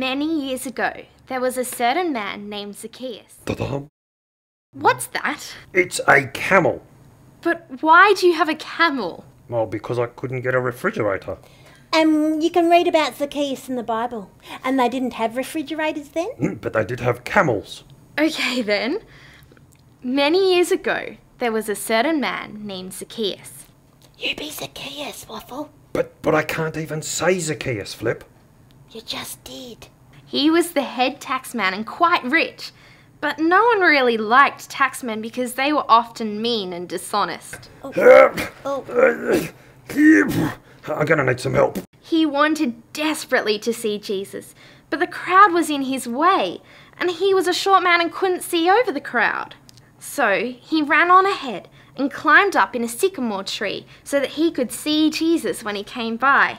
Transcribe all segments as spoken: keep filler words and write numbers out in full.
Many years ago, there was a certain man named Zacchaeus. Ta-da. What's that? It's a camel. But why do you have a camel? Well, because I couldn't get a refrigerator. And you can read about Zacchaeus in the Bible. And they didn't have refrigerators then? Mm, but they did have camels. Okay then. Many years ago, there was a certain man named Zacchaeus. You be Zacchaeus, Waffle. But but I can't even say Zacchaeus, Flip. You just did. He was the head taxman and quite rich. But no one really liked taxmen because they were often mean and dishonest. Help! Oh. I'm gonna need some help. He wanted desperately to see Jesus, but the crowd was in his way, and he was a short man and couldn't see over the crowd. So he ran on ahead and climbed up in a sycamore tree so that he could see Jesus when he came by.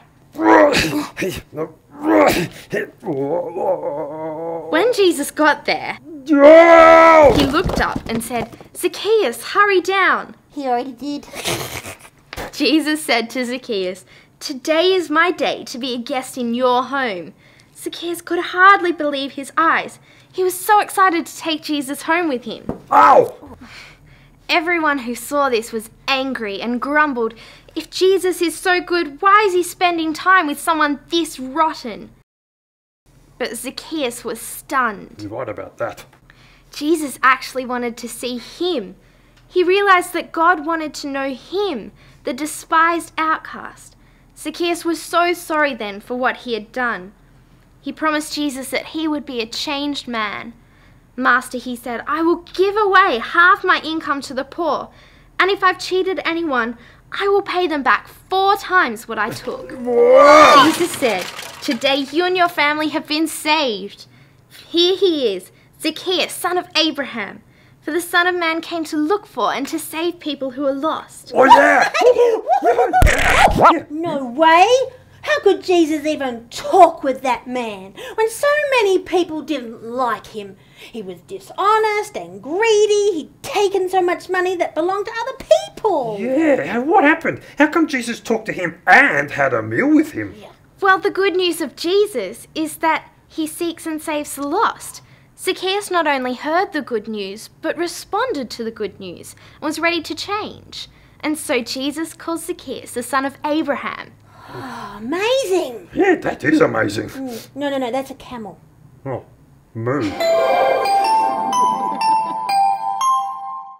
When Jesus got there, he looked up and said, "Zacchaeus, hurry down." He already did. Jesus said to Zacchaeus, "Today is my day to be a guest in your home." Zacchaeus could hardly believe his eyes. He was so excited to take Jesus home with him. Ow! Everyone who saw this was angry and grumbled, "If Jesus is so good, why is he spending time with someone this rotten?" But Zacchaeus was stunned. You're right about that. Jesus actually wanted to see him. He realized that God wanted to know him, the despised outcast. Zacchaeus was so sorry then for what he had done. He promised Jesus that he would be a changed man. "Master," he said, "I will give away half my income to the poor, and if I've cheated anyone, I will pay them back four times what I took." Jesus said, "Today you and your family have been saved. Here he is, Zacchaeus, son of Abraham. For the Son of Man came to look for and to save people who are lost." Oh yeah! No way! How could Jesus even talk with that man when so many people didn't like him? He was dishonest and greedy. He'd taken so much money that belonged to other people. Yeah, what happened? How come Jesus talked to him and had a meal with him? Yeah. Well, the good news of Jesus is that he seeks and saves the lost. Zacchaeus not only heard the good news, but responded to the good news and was ready to change. And so Jesus calls Zacchaeus the son of Abraham. Oh, amazing. Yeah, that is amazing. Mm, No, no, no, that's a camel. Oh, moo.